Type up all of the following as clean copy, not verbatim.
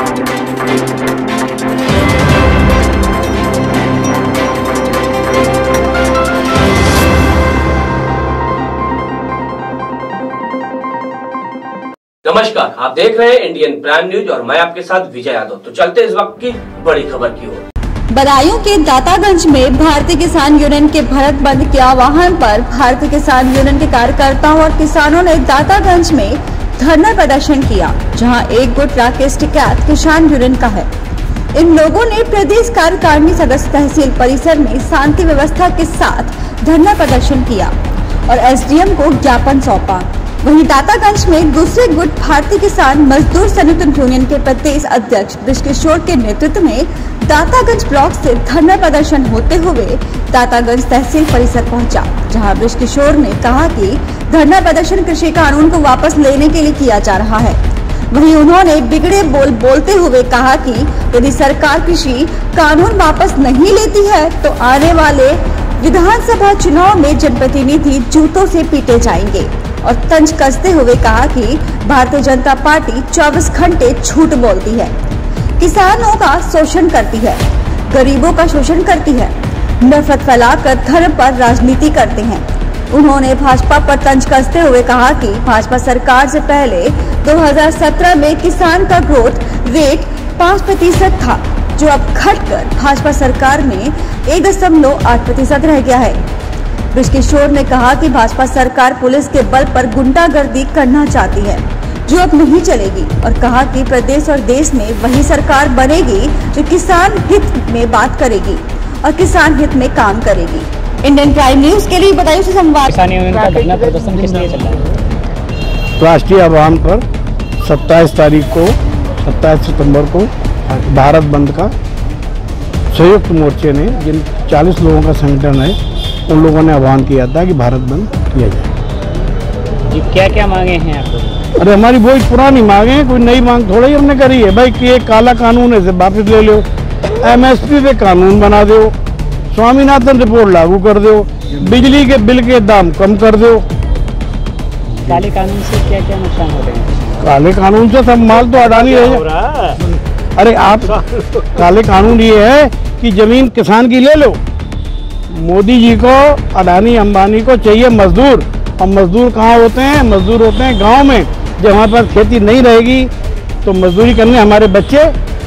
नमस्कार, आप देख रहे हैं इंडियन प्राइम न्यूज और मैं आपके साथ विजय यादव। तो चलते इस वक्त की बड़ी खबर की ओर। बदायूं के दातागंज में भारतीय किसान यूनियन के भारत बंद के आह्वान पर भारतीय किसान यूनियन के कार्यकर्ताओं और किसानों ने दातागंज में धरना प्रदर्शन किया, जहां एक गुट राकेश टिकैत किसान यूनियन का है। इन लोगों ने प्रदेश कार्यकारिणी सदस्य तहसील परिसर में शांति व्यवस्था के साथ धरना प्रदर्शन किया और एसडीएम को ज्ञापन सौंपा। वहीं दातागंज में दूसरे गुट भारतीय किसान मजदूर संयुक्त यूनियन के प्रदेश अध्यक्ष बृजकिशोर के नेतृत्व में दातागंज ब्लॉक से धरना प्रदर्शन होते हुए दातागंज तहसील परिसर पहुंचा, जहां बृजकिशोर ने कहा कि धरना प्रदर्शन कृषि कानून को वापस लेने के लिए किया जा रहा है। वहीं उन्होंने बिगड़े बोल बोलते हुए कहा कि यदि सरकार कृषि कानून वापस नहीं लेती है तो आने वाले विधानसभा चुनाव में जनप्रतिनिधि जूतों से पीटे जाएंगे और तंज कसते हुए कहा कि भारतीय जनता पार्टी 24 घंटे झूठ बोलती है, किसानों का शोषण करती है, गरीबों का शोषण करती है, नफरत फैलाकर धर्म पर राजनीति करते हैं। उन्होंने भाजपा पर तंज कसते हुए कहा कि भाजपा सरकार से पहले 2017 में किसान का ग्रोथ रेट 5% था, जो अब घटकर भाजपा सरकार में 1.8% रह गया है। बृजकिशोर ने कहा कि भाजपा सरकार पुलिस के बल पर गुंडागर्दी करना चाहती है, जो अब नहीं चलेगी, और कहा कि प्रदेश और देश में वही सरकार बनेगी जो किसान हित में बात करेगी और किसान हित में काम करेगी। इंडियन प्राइम न्यूज के लिए बदायूं से संवाद। किसान यूनियन का धरना प्रदर्शन किस लिए चल रहा है? राष्ट्रीय आह्वान पर 27 सितंबर को भारत बंद का संयुक्त मोर्चे ने, जिन 40 लोगों का संगठन है, उन लोगों ने आह्वान किया था कि भारत बंद किया जाए। जी, क्या क्या मांगे हैं आप लोग? अरे हमारी वही पुरानी मांगे हैं, कोई नई मांग थोड़ा ही हमने करी है भाई कि ये काला कानून है इसे वापस ले लो, एमएसपी पे कानून बना दो, स्वामीनाथन रिपोर्ट लागू कर दो, बिजली के बिल के दाम कम कर दो। काले कानून से क्या क्या नुकसान हो रहे हैं? काले कानून से सब माल तो अडानी है। अरे आप काले कानून ये है कि जमीन किसान की ले लो। मोदी जी को, अडानी अंबानी को चाहिए मजदूर, और मजदूर कहाँ होते हैं? मजदूर होते हैं गांव में। जब हमारे पास खेती नहीं रहेगी तो मजदूरी करने हमारे बच्चे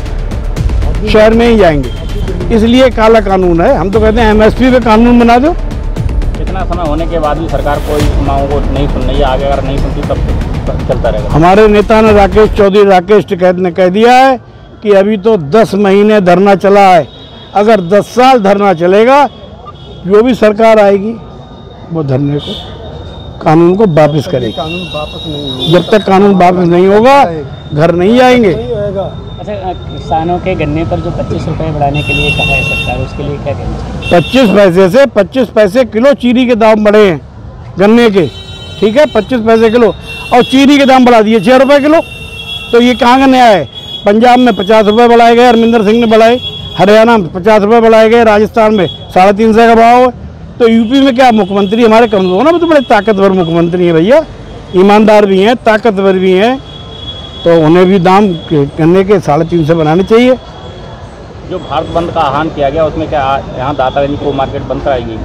शहर में ही जाएंगे, इसलिए काला कानून है। हम तो कहते हैं एमएसपी पे कानून बना दो। इतना समय होने के बाद भी सरकार कोई मांगों को नहीं सुन रही है, आगे अगर नहीं सुनती तब चलता रहेगा। हमारे नेता ने राकेश टिकैत ने कह दिया है कि अभी तो 10 महीने धरना चला है, अगर 10 साल धरना चलेगा, जो भी सरकार आएगी वो धरने को, कानून को वापस करेगी। कानून वापस नहीं होगा, जब तक कानून वापस नहीं होगा घर नहीं आएंगे। अच्छा, किसानों के गन्ने पर जो 25 रुपए बढ़ाने के लिए कहा है सरकार, उसके लिए क्या कहना चाहिए? 25 पैसे से 25 पैसे किलो चीनी के दाम बढ़े हैं गन्ने के, ठीक है, 25 पैसे किलो, और चीनी के दाम बढ़ा दिए 6 रुपये किलो। तो ये कहाँ का न्याय है? पंजाब में 50 रुपये बढ़ाए गए, हरमिंदर सिंह ने बढ़ाए, हरियाणा में 50 रुपये बढ़ाए गए, राजस्थान में 350 का भाव है। तो यूपी में क्या मुख्यमंत्री हमारे कमजोर ना, तो बड़े ताकतवर मुख्यमंत्री हैं भैया, ईमानदार भी हैं, ताकतवर भी हैं, तो उन्हें भी दाम गन्ने के 350 बनाने चाहिए। जो भारत बंद का आह्वान किया गया उसमें क्या यहाँ दातागंज को मार्केट बंद कराएगी?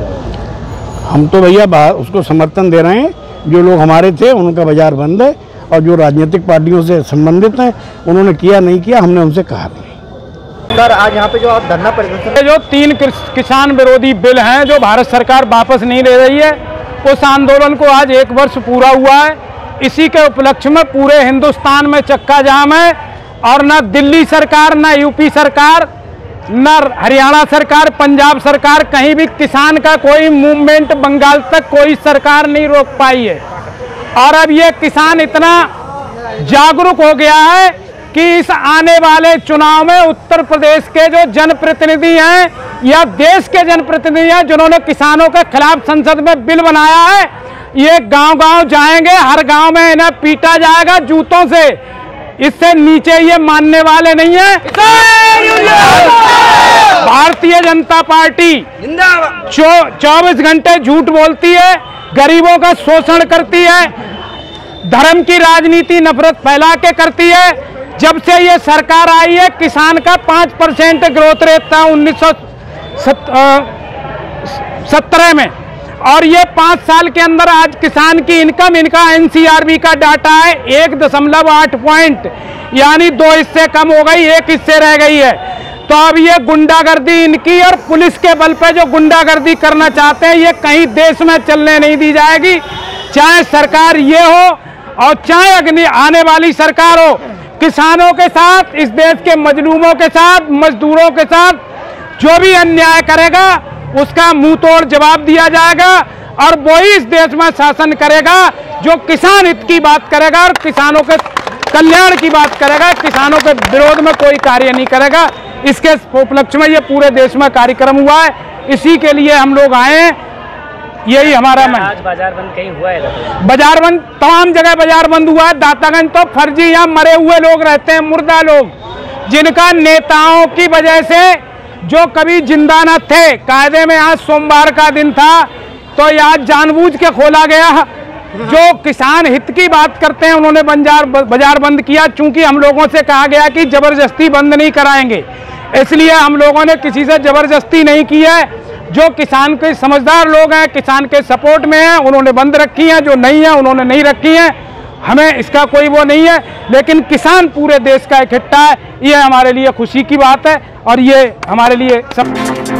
हम तो भैया उसको समर्थन दे रहे हैं। जो लोग हमारे थे उनका बाजार बंद है, और जो राजनीतिक पार्टियों से संबंधित हैं उन्होंने किया नहीं किया, हमने उनसे कहा नहीं। सर, आज यहाँ पे जो आप धरना प्रदर्शन, जो 3 किसान विरोधी बिल हैं जो भारत सरकार वापस नहीं ले रही है, उस आंदोलन को आज 1 वर्ष पूरा हुआ है। इसी के उपलक्ष्य में पूरे हिंदुस्तान में चक्का जाम है, और न दिल्ली सरकार, न यूपी सरकार, न हरियाणा सरकार, पंजाब सरकार, कहीं भी किसान का कोई मूवमेंट बंगाल तक कोई सरकार नहीं रोक पाई है। और अब ये किसान इतना जागरूक हो गया है कि इस आने वाले चुनाव में उत्तर प्रदेश के जो जनप्रतिनिधि हैं या देश के जनप्रतिनिधि हैं जिन्होंने किसानों के खिलाफ संसद में बिल बनाया है, ये गांव-गांव जाएंगे, हर गांव में इन्हें पीटा जाएगा जूतों से। इससे नीचे ये मानने वाले नहीं है। भारतीय जनता पार्टी 24 घंटे झूठ बोलती है, गरीबों का शोषण करती है, धर्म की राजनीति नफरत फैला के करती है। जब से ये सरकार आई है किसान का 5% ग्रोथ रेट था 1970 में, और ये 5 साल के अंदर आज किसान की इनकम, इनका एनसीआरबी का डाटा है 1.8 पॉइंट, यानी 2 हिस्से कम हो गई, 1 हिस्से रह गई है। तो अब ये गुंडागर्दी इनकी और पुलिस के बल पे जो गुंडागर्दी करना चाहते हैं ये कहीं देश में चलने नहीं दी जाएगी, चाहे सरकार ये हो और चाहे अगली आने वाली सरकार हो। किसानों के साथ, इस देश के मजलूमों के साथ, मजदूरों के साथ जो भी अन्याय करेगा उसका मुंह तोड़ जवाब दिया जाएगा, और वही इस देश में शासन करेगा जो किसान हित की बात करेगा और किसानों के कल्याण की बात करेगा, किसानों के विरोध में कोई कार्य नहीं करेगा। इसके उपलक्ष्य में ये पूरे देश में कार्यक्रम हुआ है, इसी के लिए हम लोग आए हैं, यही हमारा मन। आज बाजार बंद कहीं हुआ है? बाजार बंद, तमाम जगह बाजार बंद हुआ है। दातागंज तो फर्जी, यहाँ मरे हुए लोग रहते हैं, मुर्दा लोग, जिनका नेताओं की वजह से जो कभी जिंदा न थे। कायदे में आज सोमवार का दिन था तो आज जानबूझ के खोला गया। जो किसान हित की बात करते हैं उन्होंने बाजार बंद किया, चूंकि हम लोगों से कहा गया कि जबरदस्ती बंद नहीं कराएंगे, इसलिए हम लोगों ने किसी से जबरदस्ती नहीं की है। जो किसान के समझदार लोग हैं, किसान के सपोर्ट में हैं, उन्होंने बंद रखी हैं, जो नहीं है उन्होंने नहीं रखी हैं। हमें इसका कोई वो नहीं है, लेकिन किसान पूरे देश का इकट्ठा है, ये हमारे लिए खुशी की बात है और ये हमारे लिए सब